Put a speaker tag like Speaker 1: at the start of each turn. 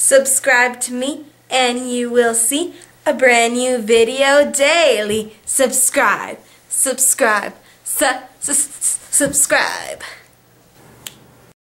Speaker 1: Subscribe to me and you will see a brand new video daily. Subscribe, subscribe, subscribe.